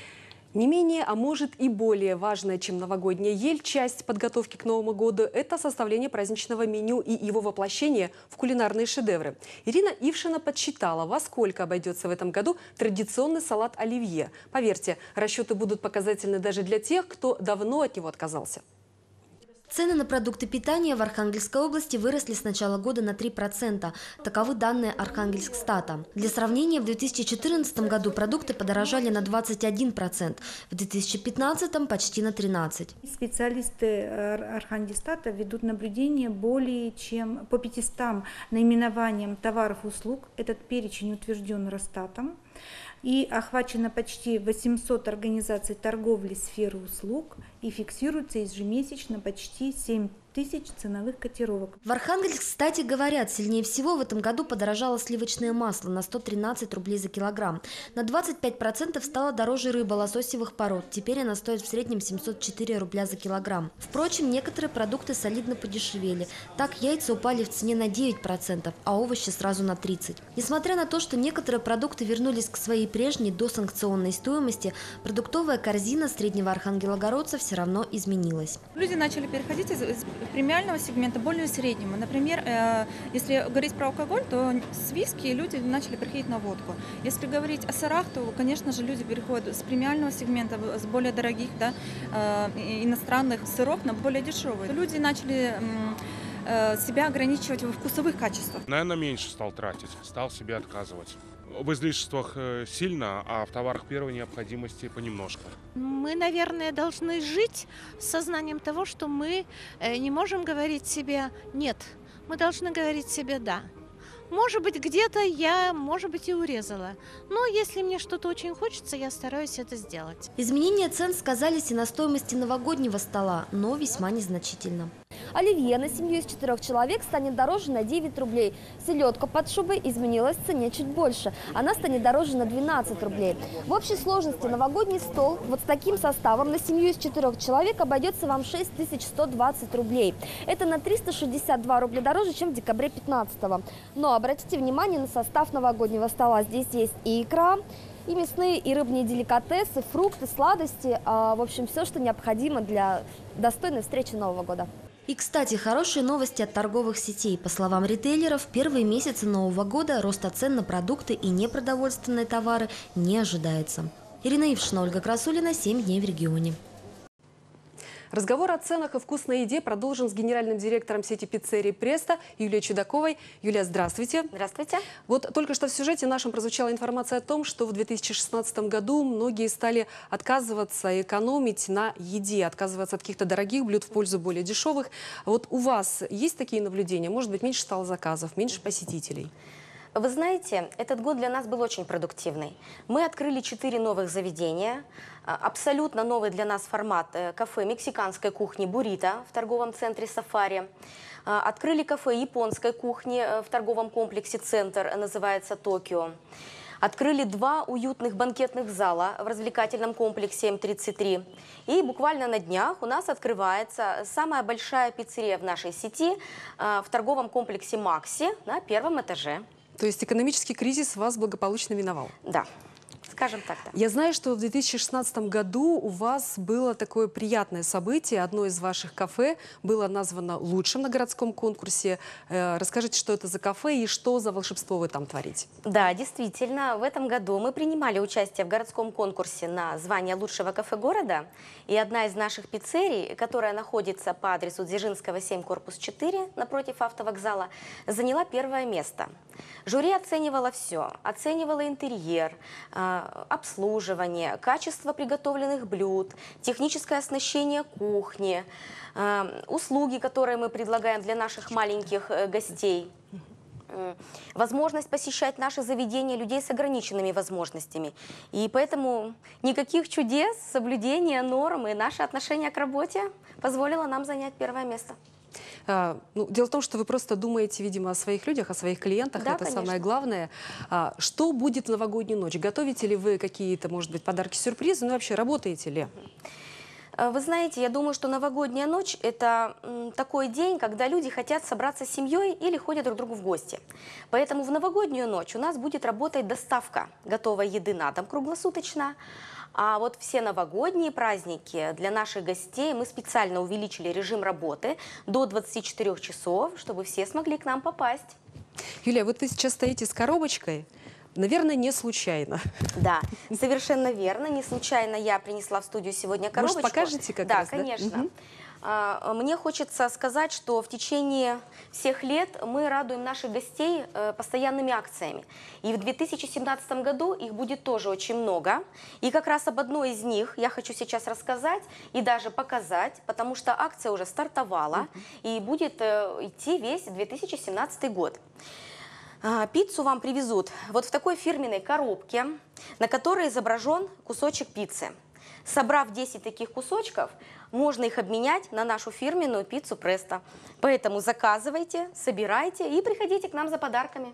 Не менее, а может и более важная, чем новогодняя ель, часть подготовки к Новому году – это составление праздничного меню и его воплощение в кулинарные шедевры. Ирина Ившина подсчитала, во сколько обойдется в этом году традиционный салат оливье. Поверьте, расчеты будут показательны даже для тех, кто давно от него отказался. Цены на продукты питания в Архангельской области выросли с начала года на три процента. Таковы данные Архангельскстата. Для сравнения, в две тысячи четырнадцатом году продукты подорожали на двадцать один процент, в две тысячи пятнадцатом почти на тринадцать процентов. Специалисты Архангельстата ведут наблюдение более чем по пятистам наименованиям товаров и услуг. Этот перечень утвержден Росстатом. И охвачено почти восемьсот организаций торговли сферы услуг и фиксируется ежемесячно почти семь тысяч ценовых котировок. В Архангельске, кстати, говорят, сильнее всего в этом году подорожало сливочное масло на сто тринадцать рублей за килограмм. На двадцать пять процентов стала дороже рыба лососевых пород. Теперь она стоит в среднем семьсот четыре рубля за килограмм. Впрочем, некоторые продукты солидно подешевели. Так, яйца упали в цене на девять процентов, а овощи сразу на тридцать процентов. Несмотря на то, что некоторые продукты вернулись к своей прежней досанкционной стоимости, продуктовая корзина среднего архангелогородца все равно изменилась. Люди начали переходить из премиального сегмента более среднему. Например, если говорить про алкоголь, то с виски люди начали переходить на водку. Если говорить о сырах, то, конечно же, люди переходят с премиального сегмента, с более дорогих, да, иностранных сыров на более дешевые. Люди начали себя ограничивать во вкусовых качествах. Наверное, меньше стал тратить, стал себе отказывать. В излишествах сильно, а в товарах первой необходимости понемножку. Мы, наверное, должны жить с сознанием того, что мы не можем говорить себе «нет». Мы должны говорить себе «да». Может быть, где-то я, может быть, и урезала. Но если мне что-то очень хочется, я стараюсь это сделать. Изменения цен сказались и на стоимости новогоднего стола, но весьма незначительно. Оливье на семью из четырех человек станет дороже на девять рублей. Селедка под шубой изменилась в цене чуть больше. Она станет дороже на двенадцать рублей. В общей сложности новогодний стол вот с таким составом на семью из четырех человек обойдется вам шесть тысяч сто двадцать рублей. Это на триста шестьдесят два рубля дороже, чем в декабре пятнадцатого. Но обратите внимание на состав новогоднего стола. Здесь есть и икра, и мясные, и рыбные деликатесы, фрукты, сладости. А, в общем, все, что необходимо для достойной встречи Нового года. И, кстати, хорошие новости от торговых сетей. По словам ритейлеров, первые месяцы Нового года роста цен на продукты и непродовольственные товары не ожидается. Ирина Ившина, Ольга Красулина, семь дней в регионе. Разговор о ценах и вкусной еде продолжен с генеральным директором сети пиццерий «Престо» Юлией Чудаковой. Юлия, здравствуйте. Здравствуйте. Вот только что в сюжете нашем прозвучала информация о том, что в две тысячи шестнадцатом году многие стали отказываться экономить на еде, отказываться от каких-то дорогих блюд в пользу более дешевых. Вот у вас есть такие наблюдения? Может быть, меньше стало заказов, меньше посетителей? Вы знаете, этот год для нас был очень продуктивный. Мы открыли четыре новых заведения. Абсолютно новый для нас формат кафе мексиканской кухни «Буррито» в торговом центре «Сафари». Открыли кафе японской кухни в торговом комплексе «Центр», называется «Токио». Открыли два уютных банкетных зала в развлекательном комплексе эм тридцать три. И буквально на днях у нас открывается самая большая пиццерия в нашей сети в торговом комплексе «Макси» на первом этаже. То есть экономический кризис вас благополучно миновал? Да. Скажем так, да. Я знаю, что в две тысячи шестнадцатом году у вас было такое приятное событие. Одно из ваших кафе было названо лучшим на городском конкурсе. Расскажите, что это за кафе и что за волшебство вы там творите? Да, действительно, в этом году мы принимали участие в городском конкурсе на звание лучшего кафе города. И одна из наших пиццерий, которая находится по адресу Дзержинского, семь, корпус четыре, напротив автовокзала, заняла первое место. Жюри оценивало все. Оценивало интерьер, обслуживание, качество приготовленных блюд, техническое оснащение кухни, услуги, которые мы предлагаем для наших маленьких гостей, возможность посещать наши заведения людей с ограниченными возможностями. И поэтому никаких чудес, соблюдения норм и наше отношение к работе позволило нам занять первое место. А, ну, дело в том, что вы просто думаете, видимо, о своих людях, о своих клиентах. Да, это конечно. самое главное. А, что будет в новогоднюю ночь? Готовите ли вы какие-то, может быть, подарки-сюрпризы? Ну, вообще, работаете ли? Вы знаете, я думаю, что новогодняя ночь – это такой день, когда люди хотят собраться с семьей или ходят друг к другу в гости. Поэтому в новогоднюю ночь у нас будет работать доставка готовой еды на дом круглосуточно. А вот все новогодние праздники для наших гостей мы специально увеличили режим работы до двадцати четырёх часов, чтобы все смогли к нам попасть. Юлия, вот вы сейчас стоите с коробочкой. Наверное, не случайно. Да, совершенно верно. Не случайно я принесла в студию сегодня коробочку. Может, покажете как да, раз? Конечно. Да, конечно. Мне хочется сказать, что в течение всех лет мы радуем наших гостей постоянными акциями. И в две тысячи семнадцатом году их будет тоже очень много. И как раз об одной из них я хочу сейчас рассказать и даже показать, потому что акция уже стартовала uh-huh. и будет идти весь две тысячи семнадцатый год. Пиццу вам привезут вот в такой фирменной коробке, на которой изображен кусочек пиццы. Собрав десять таких кусочков, можно их обменять на нашу фирменную пиццу «Престо». Поэтому заказывайте, собирайте и приходите к нам за подарками.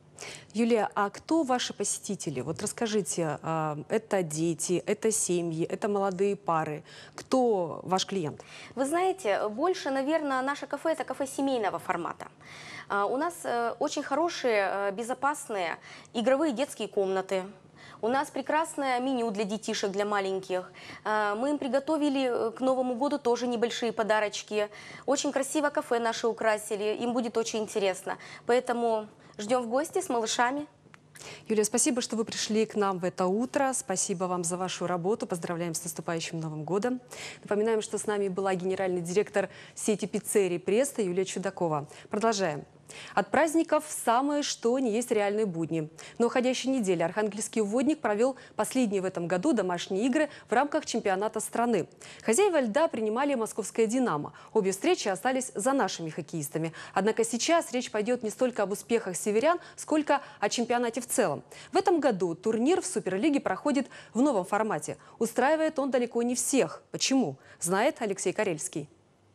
Юлия, а кто ваши посетители? Вот расскажите, это дети, это семьи, это молодые пары. Кто ваш клиент? Вы знаете, больше, наверное, наше кафе – это кафе семейного формата. У нас очень хорошие, безопасные игровые детские комнаты. У нас прекрасное меню для детишек, для маленьких. Мы им приготовили к Новому году тоже небольшие подарочки. Очень красиво кафе наше украсили, им будет очень интересно. Поэтому ждем в гости с малышами. Юлия, спасибо, что вы пришли к нам в это утро. Спасибо вам за вашу работу. Поздравляем с наступающим Новым годом. Напоминаем, что с нами была генеральный директор сети пиццерий «Престо» Юлия Чудакова. Продолжаем. От праздников самое что ни есть реальные будни. На уходящей неделе архангельский водник провел последние в этом году домашние игры в рамках чемпионата страны. Хозяева льда принимали московское «Динамо». Обе встречи остались за нашими хоккеистами. Однако сейчас речь пойдет не столько об успехах северян, сколько о чемпионате в целом. В этом году турнир в Суперлиге проходит в новом формате. Устраивает он далеко не всех. Почему? Знает Алексей Карельский.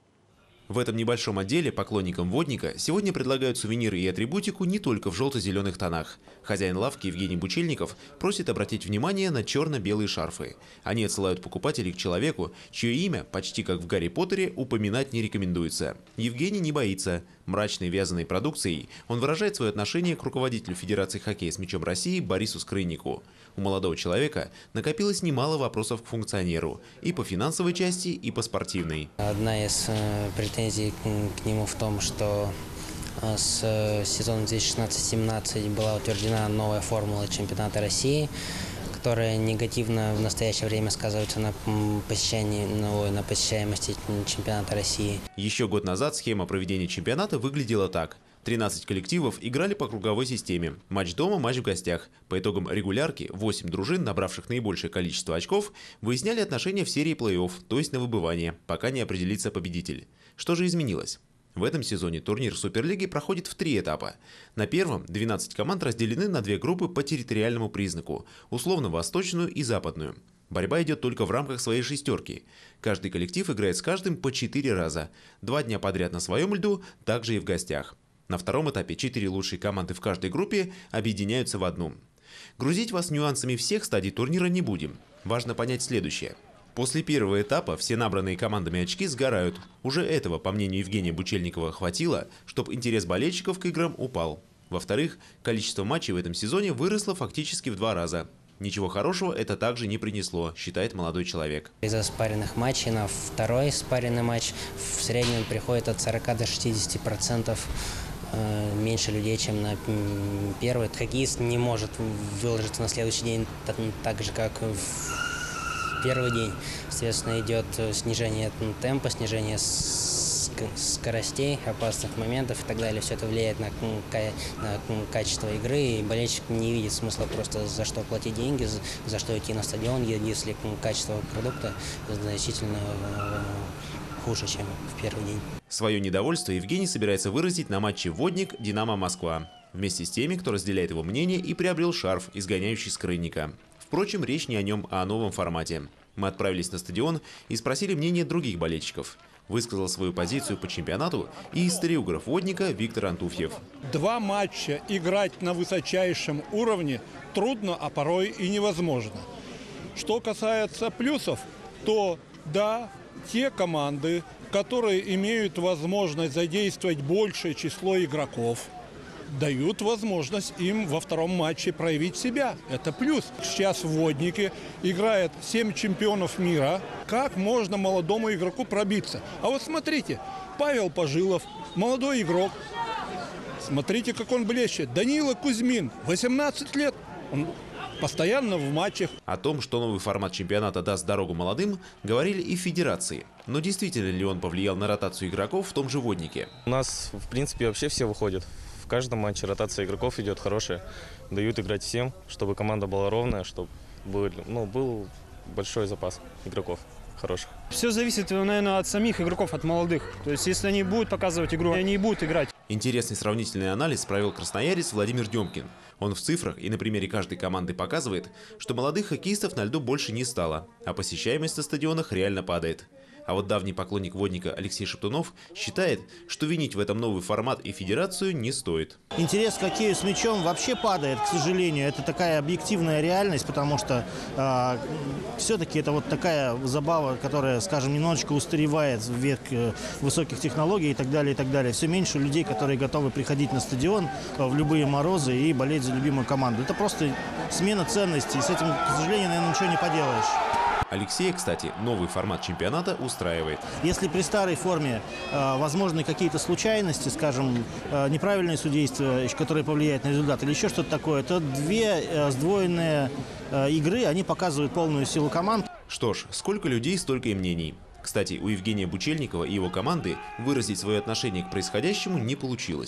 В этом небольшом отделе поклонникам водника сегодня предлагают сувениры и атрибутику не только в желто-зеленых тонах. Хозяин лавки Евгений Бучельников просит обратить внимание на черно-белые шарфы. Они отсылают покупателей к человеку, чье имя, почти как в «Гарри Поттере», упоминать не рекомендуется. Евгений не боится. Мрачной вязаной продукцией он выражает свое отношение к руководителю Федерации хоккея с мячом России Борису Скрыннику. У молодого человека накопилось немало вопросов к функционеру и по финансовой части, и по спортивной. Одна из э, претензий к, к нему в том, что э, с э, сезона две тысячи шестнадцать семнадцать была утверждена новая формула чемпионата России, которая негативно в настоящее время сказывается на посещении, ну, на посещаемости чемпионата России. Еще год назад схема проведения чемпионата выглядела так. тринадцать коллективов играли по круговой системе. Матч дома, матч в гостях. По итогам регулярки восемь дружин, набравших наибольшее количество очков, выясняли отношения в серии плей-офф, то есть на выбывание, пока не определится победитель. Что же изменилось? В этом сезоне турнир Суперлиги проходит в три этапа. На первом двенадцать команд разделены на две группы по территориальному признаку – условно-восточную и западную. Борьба идет только в рамках своей шестерки. Каждый коллектив играет с каждым по четыре раза. Два дня подряд на своем льду, также и в гостях. На втором этапе четыре лучшие команды в каждой группе объединяются в одну. Грузить вас нюансами всех стадий турнира не будем. Важно понять следующее. После первого этапа все набранные командами очки сгорают. Уже этого, по мнению Евгения Бучельникова, хватило, чтобы интерес болельщиков к играм упал. Во-вторых, количество матчей в этом сезоне выросло фактически в два раза. Ничего хорошего это также не принесло, считает молодой человек. Из-за спаренных матчей на второй спаренный матч в среднем приходит от сорока до шестидесяти процентов меньше людей, чем на первый. Хоккеист не может выложиться на следующий день так, так же, как в первый день. Соответственно, идет снижение темпа, снижение скоростей, опасных моментов и так далее. Все это влияет на, на качество игры, и болельщик не видит смысла просто за что платить деньги, за, за что идти на стадион, если качество продукта значительно хуже, чем в первый день. Свое недовольство Евгений собирается выразить на матче «Водник» «Динамо Москва». Вместе с теми, кто разделяет его мнение и приобрел шарф, изгоняющий Скрынника. Впрочем, речь не о нем, а о новом формате. Мы отправились на стадион и спросили мнение других болельщиков. Высказал свою позицию по чемпионату и историограф «Водника» Виктор Антуфьев. Два матча играть на высочайшем уровне трудно, а порой и невозможно. Что касается плюсов, то да, те команды, которые имеют возможность задействовать большее число игроков, дают возможность им во втором матче проявить себя. Это плюс. Сейчас в «Воднике» играет семь чемпионов мира. Как можно молодому игроку пробиться? А вот смотрите, Павел Пожилов, молодой игрок. Смотрите, как он блещет. Данила Кузьмин, восемнадцать лет. Он постоянно в матчах. О том, что новый формат чемпионата даст дорогу молодым, говорили и в федерации. Но действительно ли он повлиял на ротацию игроков в том же «Воднике»? У нас, в принципе, вообще все выходят. В каждом матче ротация игроков идет хорошая. Дают играть всем, чтобы команда была ровная, чтобы был, ну, был большой запас игроков хороших. Все зависит, наверное, от самих игроков, от молодых. То есть, если они будут показывать игру, они и будут играть. Интересный сравнительный анализ провел красноярец Владимир Демкин. Он в цифрах и на примере каждой команды показывает, что молодых хоккеистов на льду больше не стало, а посещаемость на стадионах реально падает. А вот давний поклонник «Водника» Алексей Шептунов считает, что винить в этом новый формат и федерацию не стоит. Интерес к хоккею с мячом вообще падает, к сожалению. Это такая объективная реальность, потому что э, все-таки это вот такая забава, которая, скажем, немножечко устаревает в век э, высоких технологий и так далее, и так далее. Все меньше людей, которые готовы приходить на стадион э, в любые морозы и болеть за любимую команду. Это просто смена ценностей. С этим, к сожалению, наверное, ничего не поделаешь. Алексея, кстати, новый формат чемпионата устраивает. Если при старой форме э, возможны какие-то случайности, скажем, э, неправильное судейство, которое повлияет на результат, или еще что-то такое, то две э, сдвоенные э, игры, они показывают полную силу команд. Что ж, сколько людей, столько и мнений. Кстати, у Евгения Бучельникова и его команды выразить свое отношение к происходящему не получилось.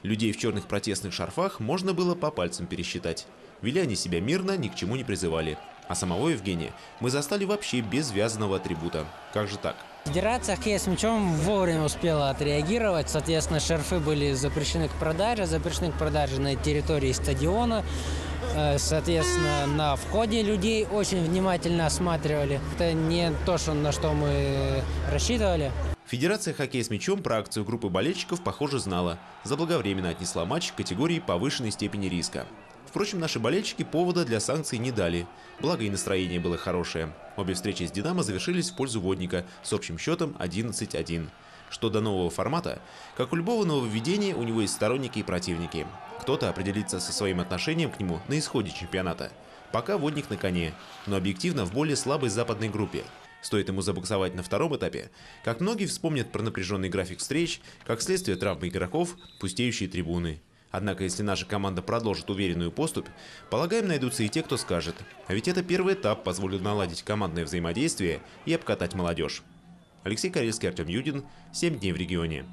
Людей в черных протестных шарфах можно было по пальцам пересчитать. Вели они себя мирно, ни к чему не призывали. А самого Евгения мы застали вообще без вязаного атрибута. Как же так? Федерация хоккея с мячом вовремя успела отреагировать. Соответственно, шарфы были запрещены к продаже, запрещены к продаже на территории стадиона. Соответственно, на входе людей очень внимательно осматривали. Это не то, что, на что мы рассчитывали. Федерация хоккея с мячом про акцию группы болельщиков, похоже, знала. Заблаговременно отнесла матч к категории повышенной степени риска. Впрочем, наши болельщики повода для санкций не дали. Благо и настроение было хорошее. Обе встречи с «Динамо» завершились в пользу Водника с общим счетом одиннадцать один. Что до нового формата, как у любого нововведения, у него есть сторонники и противники. Кто-то определится со своим отношением к нему на исходе чемпионата. Пока Водник на коне, но объективно в более слабой западной группе. Стоит ему забуксовать на втором этапе, как многие вспомнят про напряженный график встреч, как следствие травмы игроков, пустеющие трибуны. Однако, если наша команда продолжит уверенную поступь, полагаем, найдутся и те, кто скажет. А ведь это первый этап позволит наладить командное взаимодействие и обкатать молодежь. Алексей Карельский, Артем Юдин. Семь дней в регионе.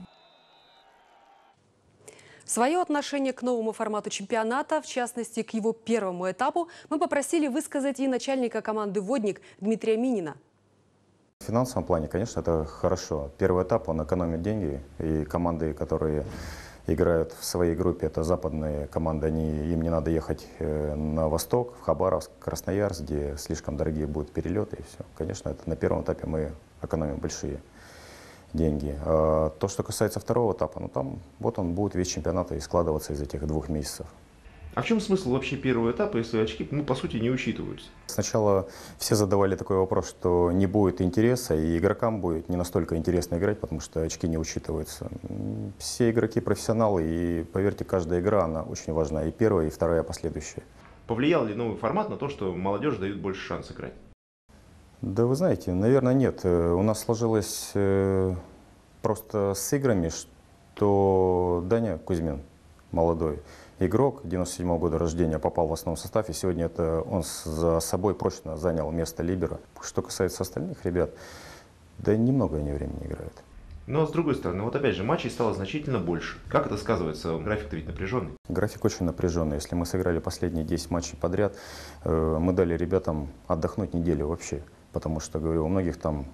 Свое отношение к новому формату чемпионата, в частности, к его первому этапу, мы попросили высказать и начальника команды «Водник» Дмитрия Минина. В финансовом плане, конечно, это хорошо. Первый этап, он экономит деньги, и команды, которые играют в своей группе, это западные команды, они, им не надо ехать на восток, в Хабаровск, Красноярск, где слишком дорогие будут перелеты, и все. Конечно, это на первом этапе мы экономим большие деньги. А то, что касается второго этапа, ну там вот он будет весь чемпионат и складываться из этих двух месяцев. А в чем смысл вообще первого этапа, если очки, ну, по сути, не учитываются? Сначала все задавали такой вопрос, что не будет интереса, и игрокам будет не настолько интересно играть, потому что очки не учитываются. Все игроки профессионалы, и, поверьте, каждая игра, она очень важна, и первая, и вторая, последующая. Повлиял ли новый формат на то, что молодежь дают больше шанс играть? Да вы знаете, наверное, нет. У нас сложилось просто с играми, что Даня Кузьмин, молодой игрок, девяносто седьмого года рождения, попал в основной состав, и сегодня это он за собой прочно занял место либера. Что касается остальных ребят, да немного они времени играют. Но с другой стороны, вот опять же, матчей стало значительно больше. Как это сказывается? График-то ведь напряженный. График очень напряженный. Если мы сыграли последние десять матчей подряд, мы дали ребятам отдохнуть неделю вообще. Потому что, говорю, у многих там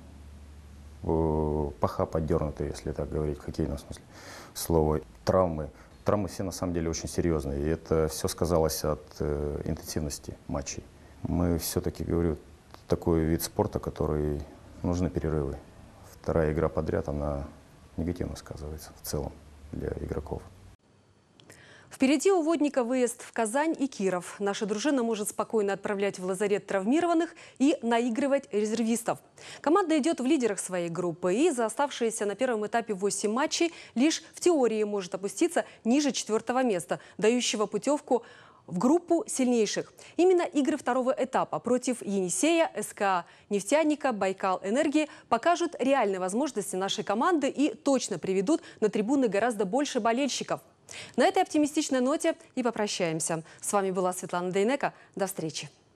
паха поддернуты, если так говорить в хоккейном смысле слова, травмы. Травмы все на самом деле очень серьезные, и это все сказалось от э, интенсивности матчей. Мы все-таки, говорю, такой вид спорта, который нужны перерывы. Вторая игра подряд, она негативно сказывается в целом для игроков. Впереди у Водника выезд в Казань и Киров. Наша дружина может спокойно отправлять в лазарет травмированных и наигрывать резервистов. Команда идет в лидерах своей группы и за оставшиеся на первом этапе восемь матчей лишь в теории может опуститься ниже четвертого места, дающего путевку в группу сильнейших. Именно игры второго этапа против Енисея, СКА «Нефтяника», «Байкал-Энергии» покажут реальные возможности нашей команды и точно приведут на трибуны гораздо больше болельщиков. На этой оптимистичной ноте и попрощаемся. С вами была Светлана Дейнека. До встречи.